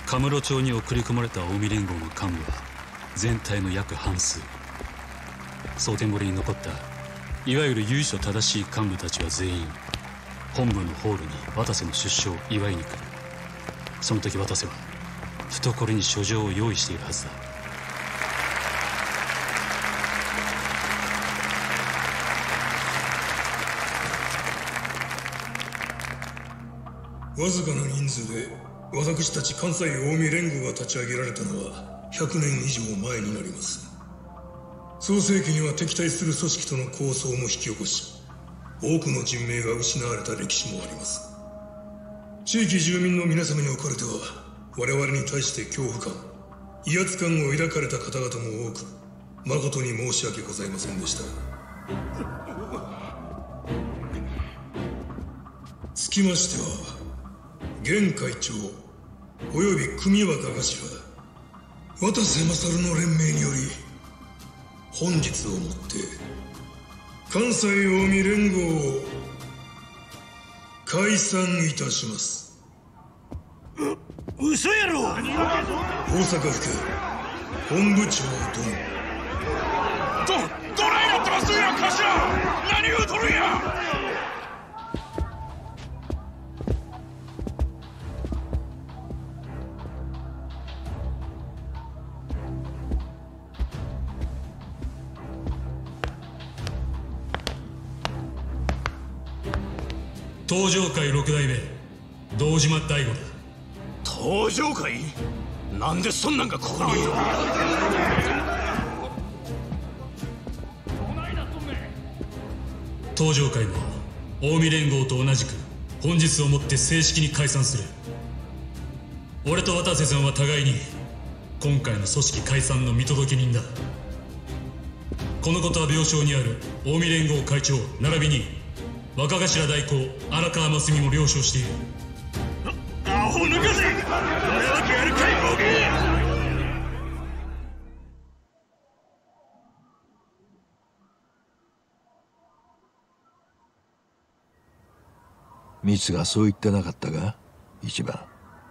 カムロ町に送り込まれた近江連合の幹部は全体の約半数。蒼天堀に残ったいわゆる由緒正しい幹部たちは全員本部のホールに渡瀬の出所を祝いに来る。その時渡瀬は懐に書状を用意しているはずだ。 わずかな人数で私たち関西近江連合が立ち上げられたのは100年以上前になります。創世紀には敵対する組織との抗争も引き起こし、多くの人命が失われた歴史もあります。地域住民の皆様におかれては我々に対して恐怖感、威圧感を抱かれた方々も多く、誠に申し訳ございませんでした。つきましては現会長および組若頭渡瀬勝の連名により、本日をもって関西近江連合を解散いたします。 嘘やろ。 大阪府警本部長どないなってますんや頭。何言うとるんや。 東上会六代目堂島大吾だ。 東上会？なんでそんなんがここにいる？ 東上会も近江連合と同じく本日をもって正式に解散する。俺と渡瀬さんは互いに今回の組織解散の見届け人だ。このことは病床にある近江連合会長並びに若頭代行荒川真澄も了承している。 アホ抜かせ。そんなわけあるかいボケ。 ミツがそう言ってなかったか、一番。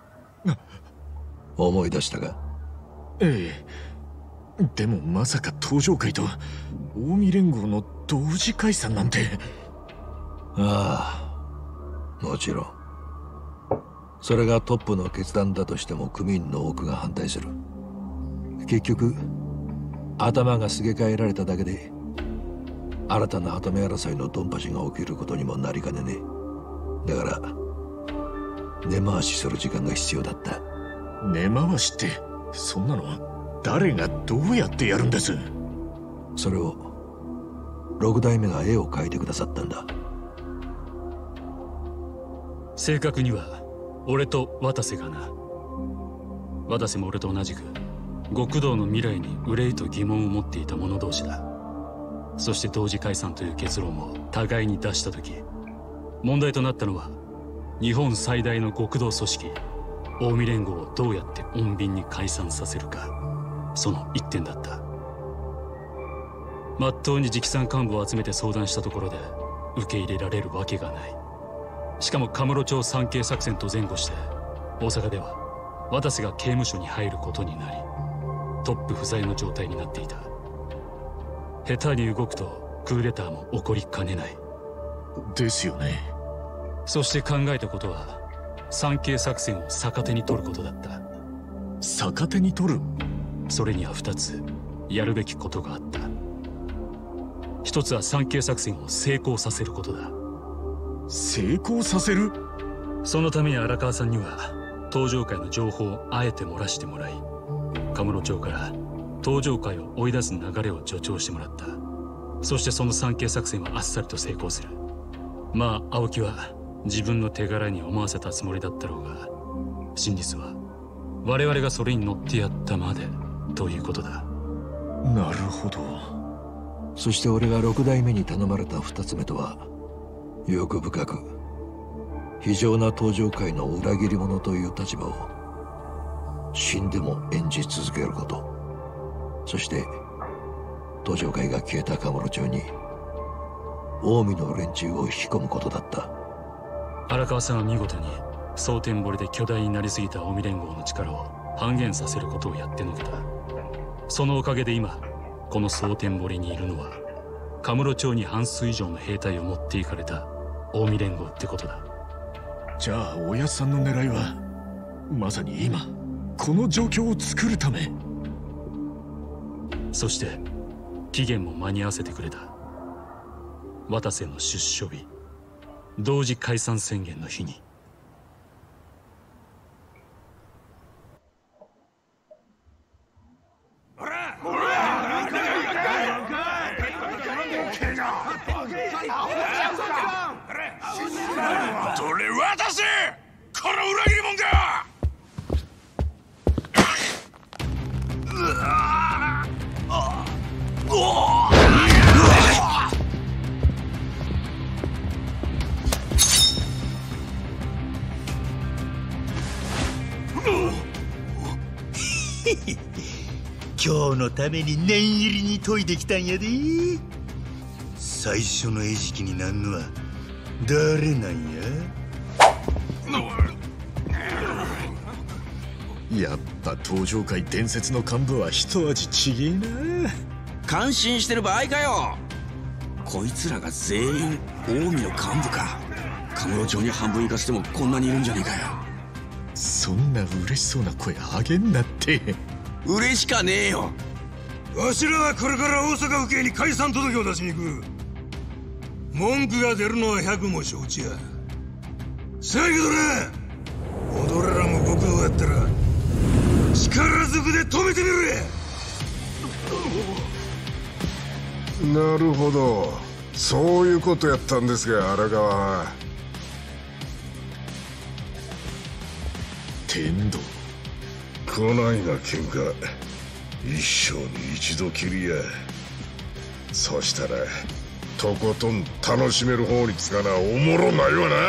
思い出したか？ ええ。でもまさか東上会と近江連合の同時解散なんて。 ああ、もちろん。それがトップの決断だとしても組員の多くが反対する。結局頭がすげ替えられただけで新たな跡目争いのドンパチが起きることにもなりかねねえ。だから根回しする時間が必要だった。 根回しって、そんなの誰がどうやってやるんです？ それを六代目が絵を描いてくださったんだ。 正確には俺と渡瀬がな。渡瀬も俺と同じく極道の未来に憂いと疑問を持っていた者同士だ。そして同時解散という結論を互いに出した時、問題となったのは日本最大の極道組織近江連合をどうやって穏便に解散させるか、その一点だった。まっとうに直参幹部を集めて相談したところで受け入れられるわけがない。しかもカムロ町三景作戦と前後して大阪では渡瀬が刑務所に入ることになり、トップ不在の状態になっていた。下手に動くとクーデターも起こりかねない。 ですよね。 そして考えたことは三景作戦を逆手に取ることだった。 逆手に取る？ それには2つやるべきことがあった。一つは三景作戦を成功させることだ。 成功させる？ そのために荒川さんには東上会の情報をあえて漏らしてもらい、カムロ町から東上会を追い出す流れを助長してもらった。そしてその三景作戦はあっさりと成功する。まあ青木は自分の手柄に思わせたつもりだったろうが、真実は我々がそれに乗ってやったまでということだ。 なるほど。 そして俺が六代目に頼まれた2つ目とは、欲深く非常な東上界の裏切り者という立場を死んでも演じ続けること。そして東上界が消えたカムロ町に近江の連中を引き込むことだった。 荒川さんは見事に蒼天堀で巨大になりすぎた近江連合の力を半減させることをやってのけた。そのおかげで今この蒼天堀にいるのはカムロ町に半数以上の兵隊を持っていかれた近江連合ってことだ。 じゃあおやっさんの狙いはまさに今この状況を作るため。 そして期限も間に合わせてくれた。渡瀬の出所日、同時解散宣言の日に。 どれ渡せ、この裏切り者が！ 今日のために念入りに研いできたんやで。最初の餌食になんのは誰なんや？ やっぱ登場界伝説の幹部は一味ちげえな。 感心してる場合かよ。こいつらが全員近江の幹部か。カムロ町に半分行かせてもこんなにいるんじゃねえかよ。 そんな嬉しそうな声あげんなって。 嬉しかねえよ。 わしらはこれから大阪府警に解散届を出しに行く。文句が出るのは百も承知や。せやけどな、踊らも極道やったら力ずくで止めてみる。 なるほど、そういうことやったんですが、荒川は。 天道、 こないな喧嘩一生に一度きりや。そしたらとことん楽しめる方につかなおもろないわな。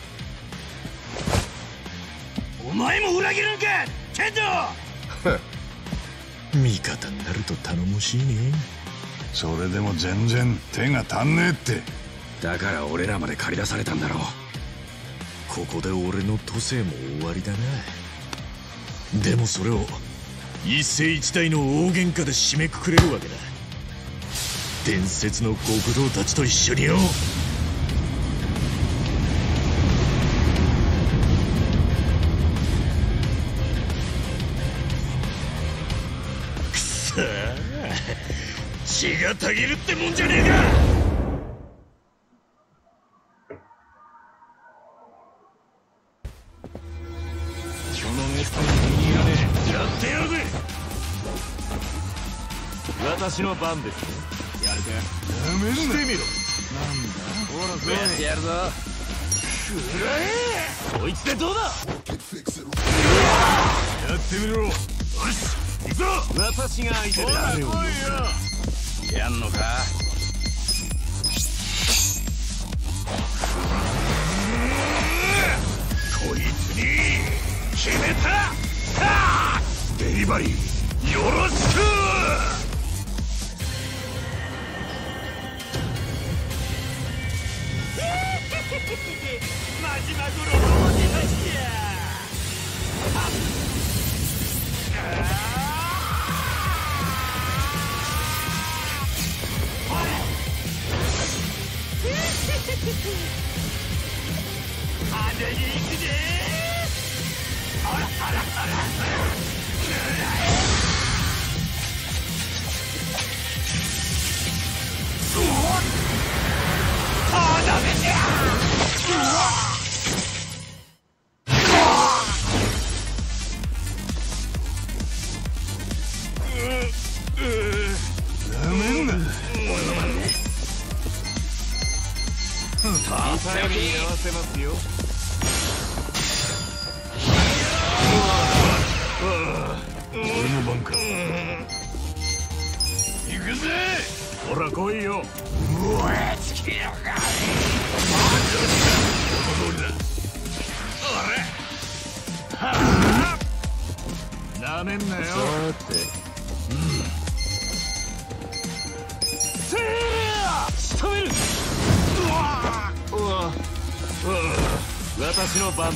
お前も裏切るんか、天道！ 味方になると頼もしいね。 それでも全然手が足んねえって。 だから俺らまで借り出されたんだろう。 ここで俺の都政も終わりだな。でもそれを一世一代の大喧嘩で締めくくれるわけだ。伝説の極道たちと一緒によ。くそー、血がたぎるってもんじゃねえか。 このネストに気に入らねえ。やってやるぜ。私の番ですね。やるか。してみろ。なんだ。ほら、やってやるぞ。くらえ。こいつでどうだ。やってみろ。よし、行くぞ。私が相手であれを呼ぶ。やんのか。こいつに決めた。デリバリーよろしく。マジマグロのおじたちや。派手に行くぜ。あらあらあらあら。ダメじゃ。ダメだ。最後に合わせますよ。俺の番か。行くぜ。ほら来いよ。燃え尽きよか。この通りだ。なめんなよ。さて、せーや仕留める。 私の番だ。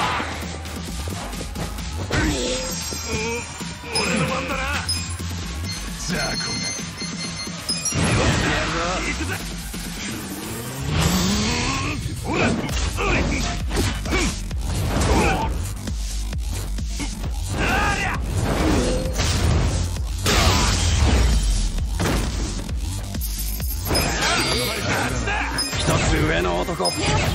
俺の番だな。ザコが行くぜ。ほら、 一つ上の男。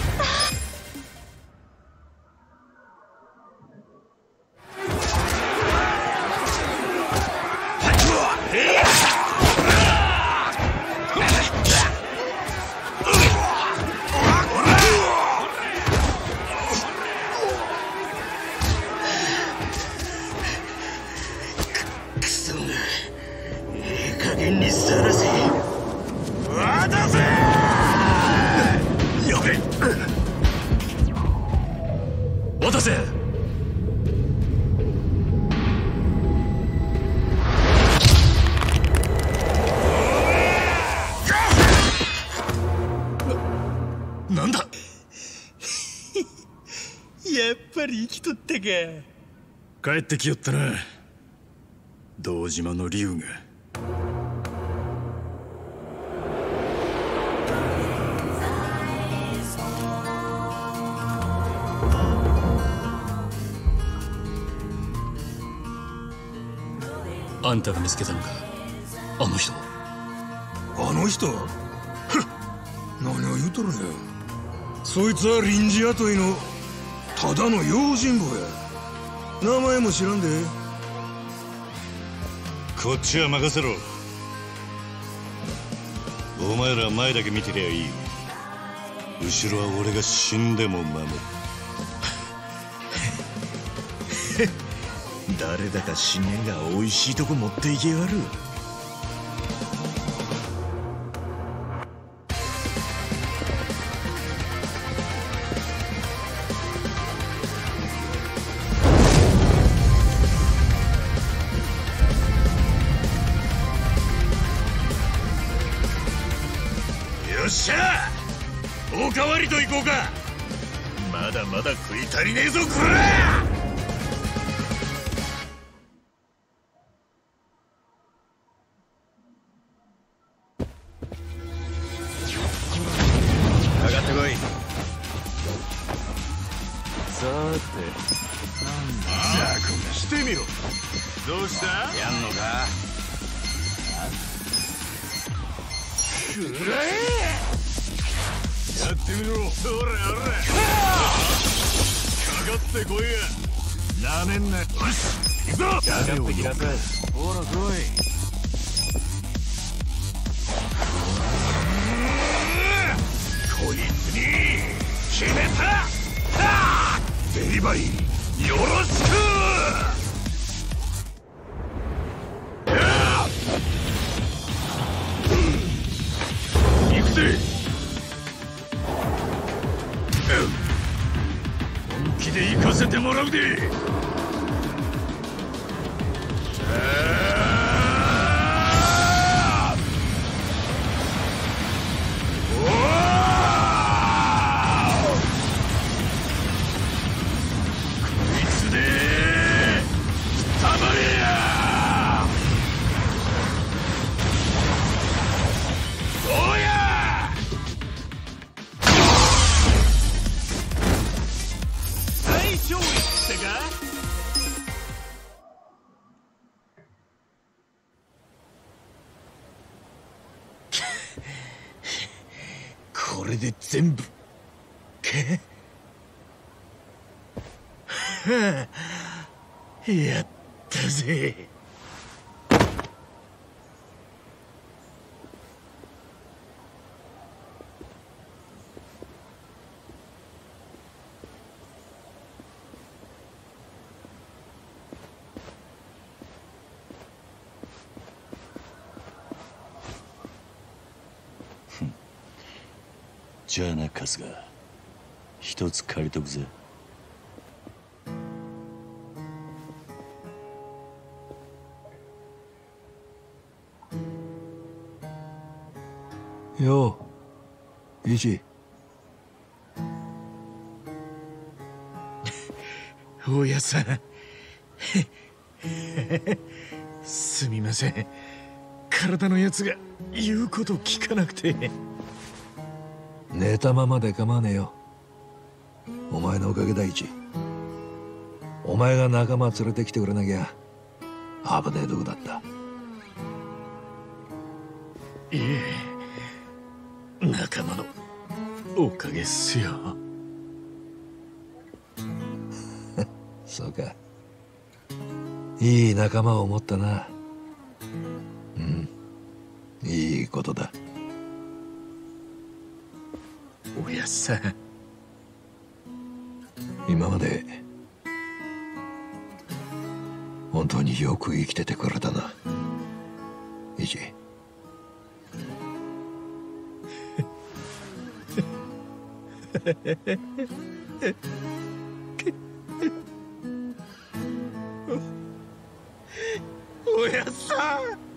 渡せ。 なんだ。 やっぱり生きとったか。 帰ってきよったな、堂島の竜が。 あんたが見つけたのか、あの人。 あの人？何を言うとるんや。そいつは臨時雇いのただの用心棒や。名前も知らんで。 こっちは任せろ。お前ら前だけ見てりゃいい。後ろは俺が死んでも守る。誰だか死ねえが美味しいとこ持っていけやがる。よっしゃ、おかわりと行こうか。まだまだ食い足りねえぞ、こら。 かかってこい。さて、 ザコがしてみろ。 どうした？やんのか？ くらえ。やってみろ。ほらほら。かかってこいや。なめんな。よし、行くぞ。 かかってきなさい。ほら来い。 こいつに決めた。デリバリーよろしく。行くぜ。本気で行かせてもらうで。これで全部か。やったぜ。じゃあな、春日、一つ借りとくぜ。 よう、イチ。 おやさんすみません、体のやつが言うこと聞かなくて。 寝たままで構わねえよ。お前のおかげだ、イチ。お前が仲間連れてきてくれなきゃ危ねえとこだった。 いえ、仲間のおかげっすよ。 そうか、いい仲間を持ったな。うん、いいことだ。 おやっさん、 今まで本当によく生きててくれたな、イチ。 おやっさん。